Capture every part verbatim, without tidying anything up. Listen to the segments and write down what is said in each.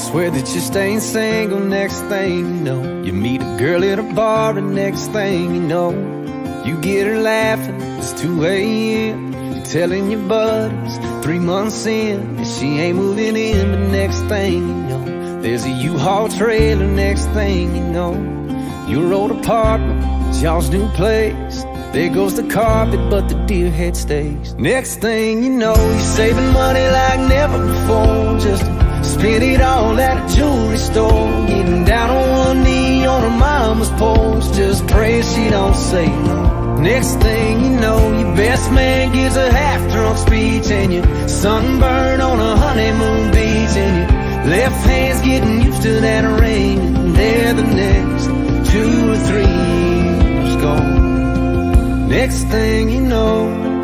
Swear that you're staying single. Next thing you know, you meet a girl at a bar, and next thing you know, you get her laughing. It's two A M You're telling your buddies three months in that she ain't moving in. But next thing you know, there's a U-Haul trailer. Next thing you know, your old apartment is y'all's new place. There goes the carpet, but the deer head stays. Next thing you know, you're saving money like never before, just to spend it all at a jewelry store. Getting down on one knee on her mama's porch, just praying she don't say no. Next thing you know, your best man gives a half-drunk speech, and you're sunburned on a honeymoon beach, and your left hand's getting used to that ring, and there the next two or three years gone. Next thing you know,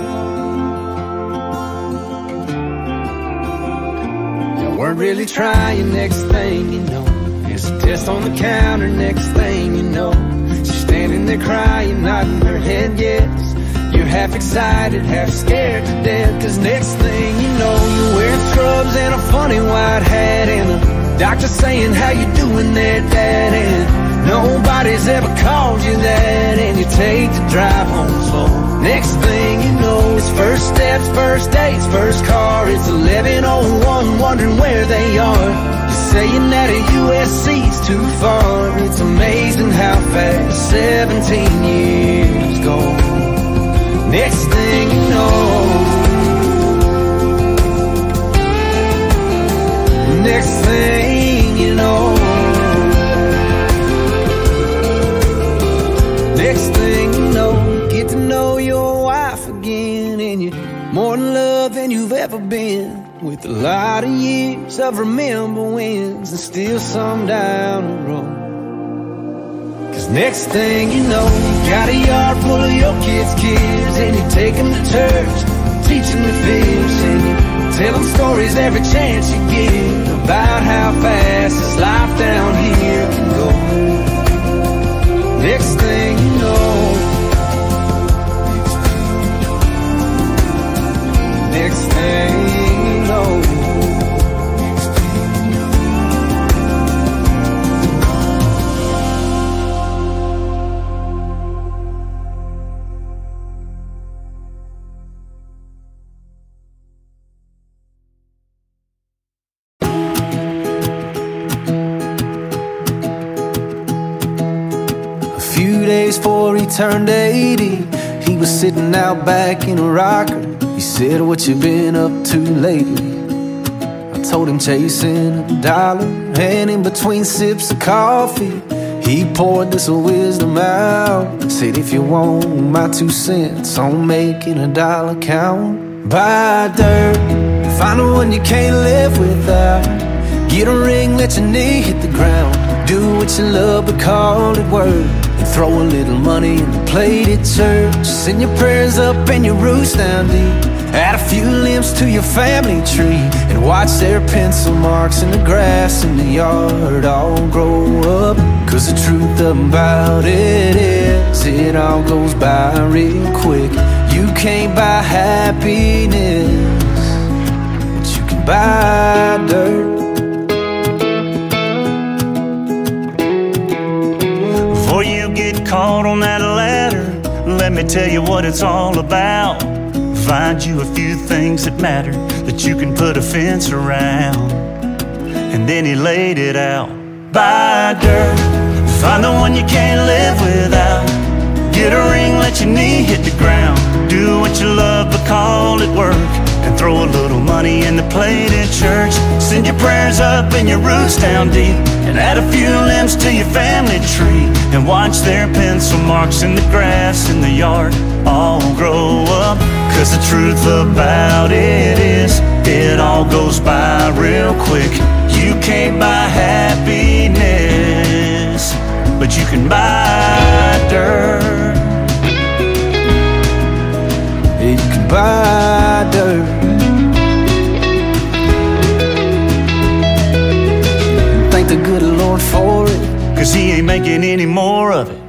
you weren't really trying. Next thing you know, there's a test on the counter. Next thing you know, she's standing there crying, nodding her head yes. You're half excited, half scared to death, cause next thing you know, you're wearing scrubs and a funny white hat, and the doctor saying, how you doing there, Dad? And nobody's ever called you that, and you take the drive home slow. Next thing you know, it's first steps, first dates, first car. It's eleven oh one, wondering where they are. You're saying that a U S C's too far. It's amazing how fast seventeen years go. Next thing you know, next thing you know, next thing you know, you get to know your wife again, and you're more in love than you've ever been, with a lot of years of remember wins and still some down the road. Cause next thing you know, you got a yard full of your kids' kids, and you take them to church, teach them to fish, and you tell them stories every chance you get about how fast this life down here can go. Next thing you know, next thing you know, days before he turned eighty, he was sitting out back in a rocker. He said, what you been up to lately? I told him chasing a dollar, and in between sips of coffee, he poured this wisdom out. Said, if you want my two cents on making a dollar count, buy dirt, find the one you can't live without. Get a ring, let your knee hit the ground. Do what you love, but call it work. And throw a little money in the plate at church. Send your prayers up and your roots down deep. Add a few limbs to your family tree, and watch their pencil marks in the grass in the yard all grow up. Cause the truth about it is, it all goes by real quick. You can't buy happiness, but you can buy dirt. Before you get caught on that ladder, let me tell you what it's all about. Find you a few things that matter, that you can put a fence around. And then he laid it out. Buy dirt, find the one you can't live without. Get a ring, let your knee hit the ground. Do what you love, but call it work. And throw a little money in the plate at church. Send your prayers up and your roots down deep. And add a few limbs to your family tree. And watch their pencil marks in the grass in the yard all grow up. Cause the truth about it is, it all goes by real quick. You can't buy happiness, but you can buy dirt. You can buy dirt. And thank the good Lord for it, cause he ain't making any more of it.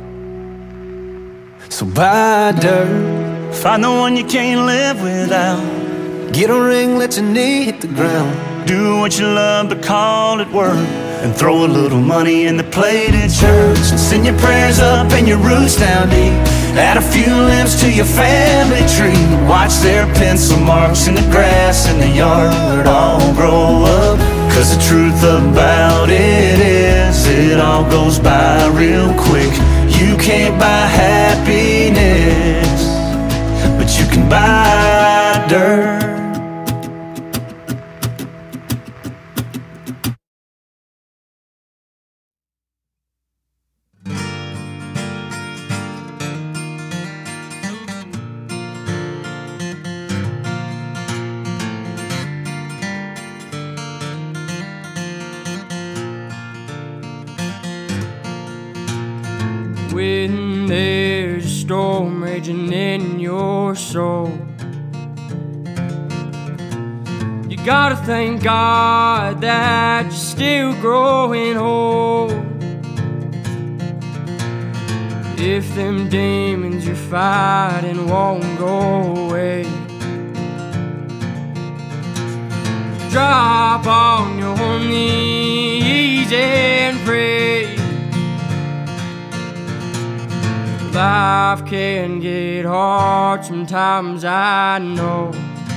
So buy dirt. Find the one you can't live without. Get a ring, let your knee hit the ground. Do what you love but call it work, and throw a little money in the plate at church, and send your prayers up and your roots down deep. Add a few limbs to your family tree. Watch their pencil marks in the grass in the yard all grow up. Cause the truth about it is, it all goes by real quick. You can't buy happiness, but you can buy dirt. When there's a storm raging in your soul, you gotta thank God that you're still growing old. If them demons you're fighting won't go away, drop on your knees and pray. Life can get hard sometimes, I know.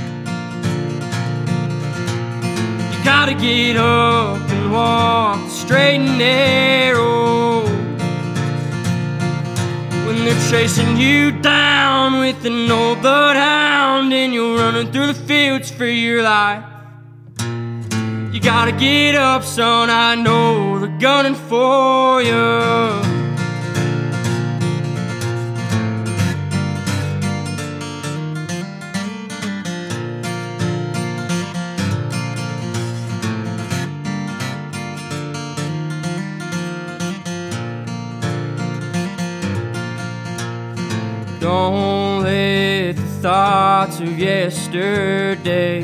You gotta get up and walk the straight and narrow. When they're chasing you down with an old bloodhound and you're running through the fields for your life, you gotta get up, son, I know they're gunning for you. Don't let the thoughts of yesterday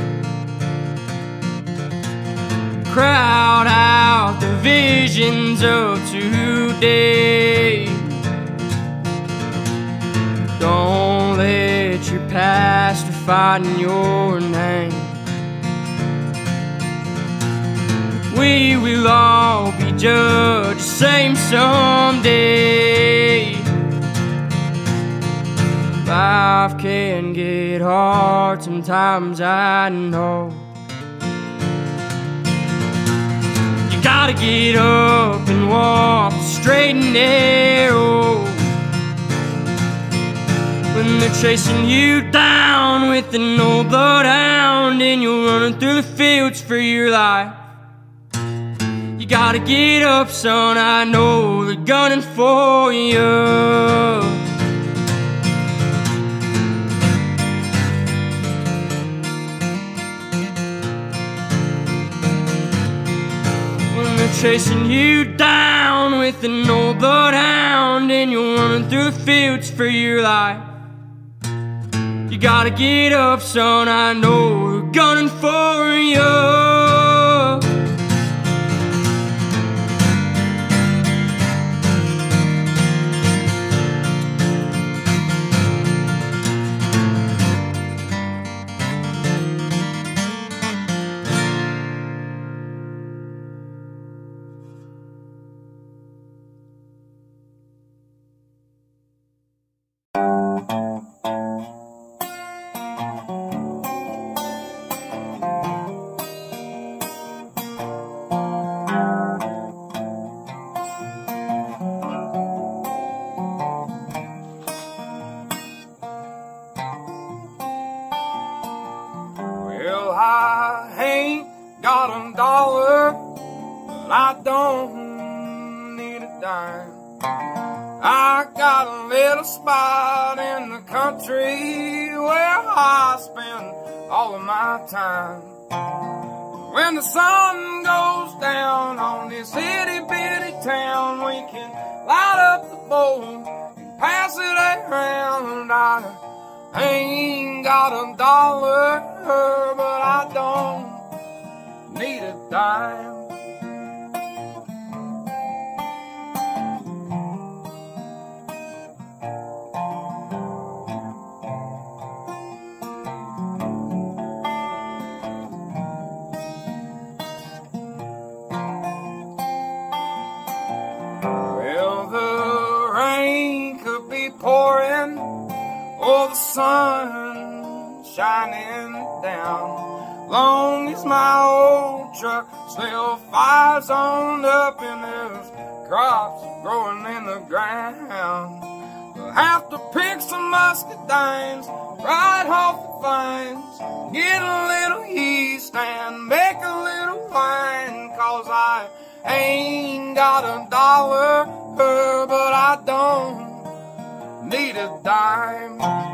crowd out the visions of today. Don't let your past define your name. We will all be judged the same someday. Life can get hard sometimes, I know. You gotta get up and walk the straight and narrow. When they're chasing you down with an old bloodhound and you're running through the fields for your life, you gotta get up, son, I know they're gunning for you. Chasing you down with an old bloodhound and you're running through the fields for your life, you gotta get up, son, I know they're gunning for you. Well, I ain't got a dollar, but I don't need a dime. I got a little spot in the country where I spend all of my time. When the sun goes down on this itty bitty town, we can light up the bowl and pass it around. I ain't got a dollar, but I don't need a dime. pouring, or the sun shining down. Long as my old truck still fires on up and there's crops growing in the ground. We'll have to pick some muscadines right off the vines, get a little yeast and make a little wine. Cause I ain't got a dollar, but I don't need a dime.